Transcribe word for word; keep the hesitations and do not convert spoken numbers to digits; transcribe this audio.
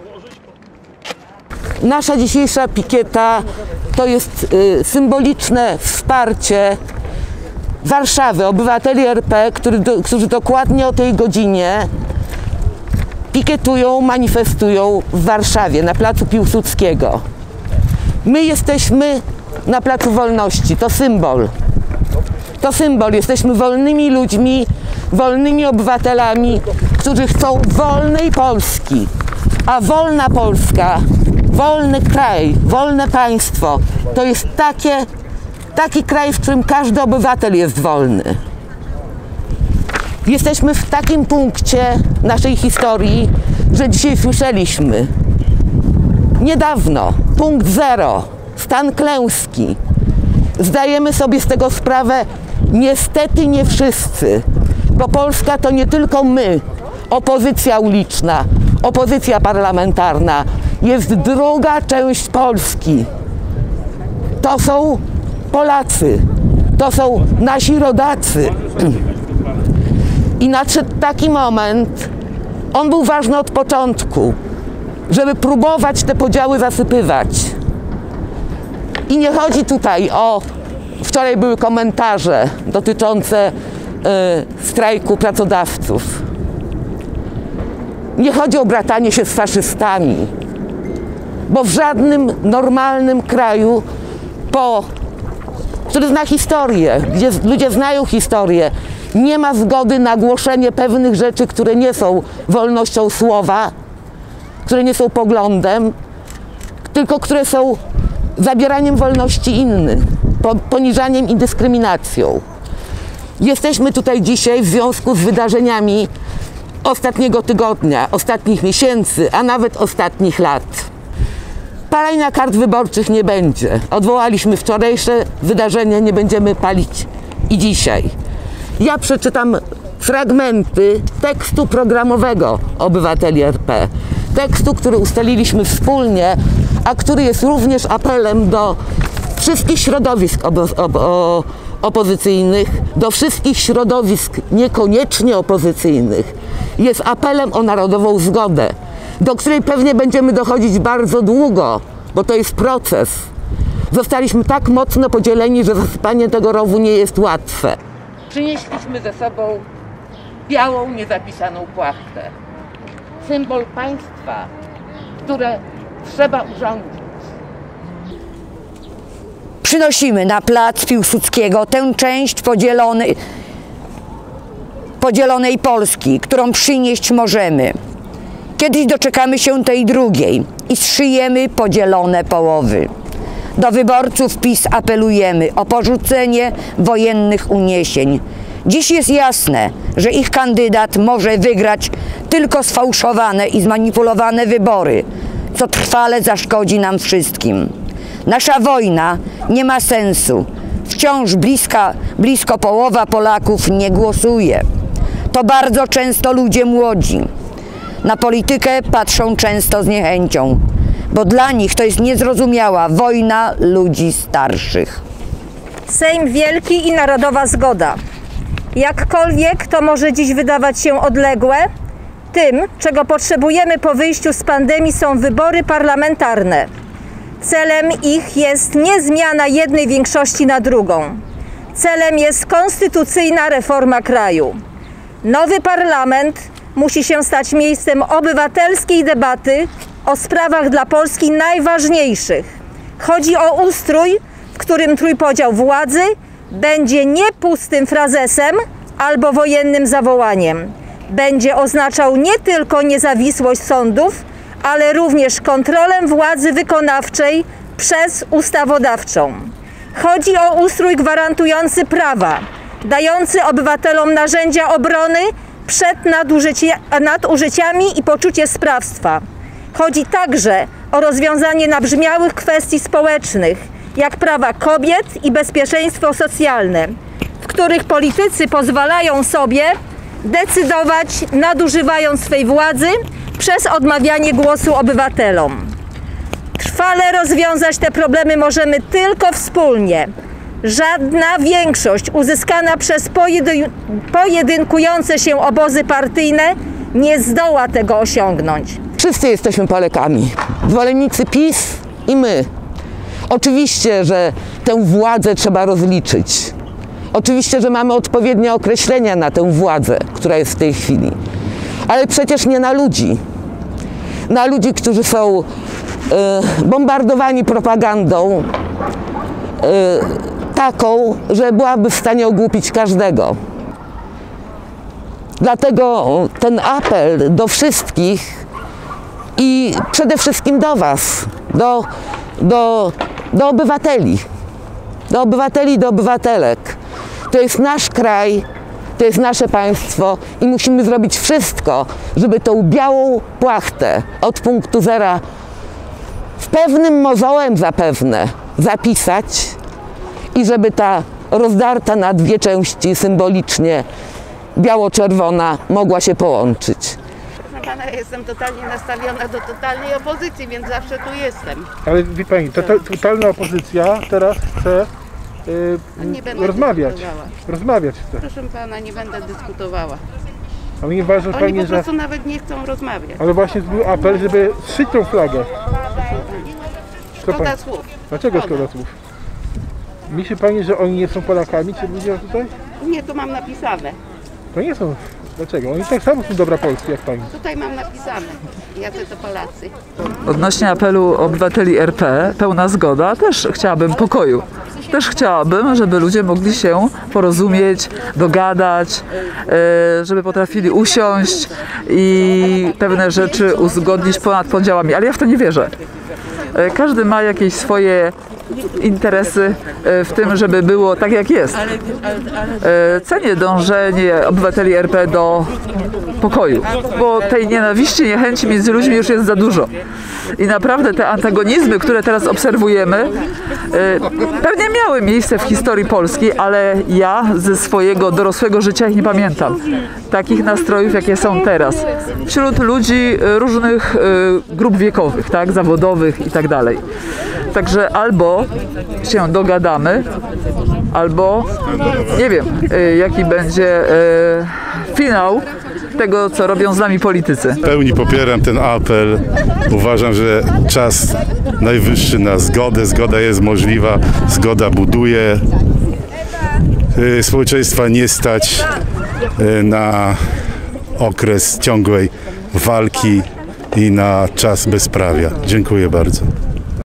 Nasza dzisiejsza pikieta to jest y, symboliczne wsparcie Warszawy, obywateli R P, który do, którzy dokładnie o tej godzinie pikietują, manifestują w Warszawie, na placu Piłsudskiego. My jesteśmy na Placu Wolności, to symbol. To symbol, jesteśmy wolnymi ludźmi, wolnymi obywatelami, którzy chcą wolnej Polski. A wolna Polska, wolny kraj, wolne państwo, to jest takie, taki kraj, w którym każdy obywatel jest wolny. Jesteśmy w takim punkcie naszej historii, że dzisiaj słyszeliśmy niedawno, punkt zero, stan klęski. Zdajemy sobie z tego sprawę, niestety nie wszyscy, bo Polska to nie tylko my, opozycja uliczna, opozycja parlamentarna, jest druga część Polski. To są Polacy, to są nasi rodacy. I nadszedł taki moment, on był ważny od początku, żeby próbować te podziały zasypywać. I nie chodzi tutaj o, wczoraj były komentarze dotyczące y, strajku pracodawców. Nie chodzi o bratanie się z faszystami, bo w żadnym normalnym kraju, po, który zna historię, gdzie ludzie znają historię, nie ma zgody na głoszenie pewnych rzeczy, które nie są wolnością słowa, które nie są poglądem, tylko które są zabieraniem wolności innych, poniżaniem i dyskryminacją. Jesteśmy tutaj dzisiaj w związku z wydarzeniami ostatniego tygodnia, ostatnich miesięcy, a nawet ostatnich lat. Palenia kart wyborczych nie będzie. Odwołaliśmy wczorajsze wydarzenie, nie będziemy palić i dzisiaj. Ja przeczytam fragmenty tekstu programowego obywateli R P. Tekstu, który ustaliliśmy wspólnie, a który jest również apelem do wszystkich środowisk obo obo opozycyjnych, do wszystkich środowisk niekoniecznie opozycyjnych. Jest apelem o narodową zgodę, do której pewnie będziemy dochodzić bardzo długo, bo to jest proces. Zostaliśmy tak mocno podzieleni, że zasypanie tego rowu nie jest łatwe. Przynieśliśmy ze sobą białą, niezapisaną płachtę. Symbol państwa, które trzeba urządzić. Przynosimy na plac Piłsudskiego tę część podzielonej, podzielonej Polski, którą przynieść możemy. Kiedyś doczekamy się tej drugiej i zszyjemy podzielone połowy. Do wyborców PiS apelujemy o porzucenie wojennych uniesień. Dziś jest jasne, że ich kandydat może wygrać tylko sfałszowane i zmanipulowane wybory, co trwale zaszkodzi nam wszystkim. Nasza wojna nie ma sensu. Wciąż bliska, blisko połowa Polaków nie głosuje. To bardzo często ludzie młodzi. Na politykę patrzą często z niechęcią, bo dla nich to jest niezrozumiała wojna ludzi starszych. Sejm wielki i narodowa zgoda. Jakkolwiek to może dziś wydawać się odległe, tym, czego potrzebujemy po wyjściu z pandemii, są wybory parlamentarne. Celem ich jest nie zmiana jednej większości na drugą. Celem jest konstytucyjna reforma kraju. Nowy parlament musi się stać miejscem obywatelskiej debaty o sprawach dla Polski najważniejszych. Chodzi o ustrój, w którym trójpodział władzy będzie nie pustym frazesem albo wojennym zawołaniem. Będzie oznaczał nie tylko niezawisłość sądów, ale również kontrolę władzy wykonawczej przez ustawodawczą. Chodzi o ustrój gwarantujący prawa, dający obywatelom narzędzia obrony przed nadużycia, nadużyciami i poczucie sprawstwa. Chodzi także o rozwiązanie nabrzmiałych kwestii społecznych, jak prawa kobiet i bezpieczeństwo socjalne, w których politycy pozwalają sobie decydować, nadużywając swej władzy przez odmawianie głosu obywatelom. Trwale rozwiązać te problemy możemy tylko wspólnie. Żadna większość uzyskana przez pojedyn pojedynkujące się obozy partyjne nie zdoła tego osiągnąć. Wszyscy jesteśmy Polakami. Zwolennicy PiS i my. Oczywiście, że tę władzę trzeba rozliczyć. Oczywiście, że mamy odpowiednie określenia na tę władzę, która jest w tej chwili. Ale przecież nie na ludzi. Na ludzi, którzy są y, bombardowani propagandą y, taką, że byłaby w stanie ogłupić każdego. Dlatego ten apel do wszystkich i przede wszystkim do Was, do, do, do obywateli, do obywateli, do obywatelek. To jest nasz kraj, to jest nasze państwo i musimy zrobić wszystko, żeby tą białą płachtę od punktu zera w pewnym mozołem zapewne zapisać i żeby ta rozdarta na dwie części symbolicznie biało-czerwona mogła się połączyć. Proszę pana, jestem totalnie nastawiona do totalnej opozycji, więc zawsze tu jestem. Ale wie pani, to, to, totalna opozycja teraz chce yy, Nie będę rozmawiać. dyskutowała. Rozmawiać chce. Proszę pana, nie będę dyskutowała. Ale nie uważa Oni pani, po że... prostu nawet nie chcą rozmawiać. Ale właśnie był apel, żeby zszyć tą flagę. Co Szkoda pani? słów. Dlaczego szkoda słów? Myśli pani, że oni nie są Polakami, ci ludzie tutaj? Nie, tu mam napisane. To nie są. Dlaczego? Oni tak samo są dobra Polski jak pani. Tutaj mam napisane. Jacy to Polacy. Odnośnie apelu obywateli R P, pełna zgoda, też chciałabym pokoju. Też chciałabym, żeby ludzie mogli się porozumieć, dogadać, e, żeby potrafili usiąść i pewne rzeczy uzgodnić ponad podziałami, ale ja w to nie wierzę. E, Każdy ma jakieś swoje interesy e, w tym, żeby było tak jak jest. E, Cenię dążenie obywateli R P do pokoju, bo tej nienawiści, niechęci między ludźmi już jest za dużo. I naprawdę te antagonizmy, które teraz obserwujemy, e, pewnie miały miejsce w historii Polski, ale ja ze swojego dorosłego życia ich nie pamiętam. Takich nastrojów, jakie są teraz. Wśród ludzi różnych e, grup wiekowych, tak, zawodowych i tak dalej. Także albo się dogadamy, albo nie wiem, e, jaki będzie e, finał tego, co robią z nami politycy. W pełni popieram ten apel. Uważam, że czas najwyższy na zgodę. Zgoda jest możliwa, zgoda buduje. Y, Społeczeństwa nie stać y, na okres ciągłej walki i na czas bezprawia. Dziękuję bardzo.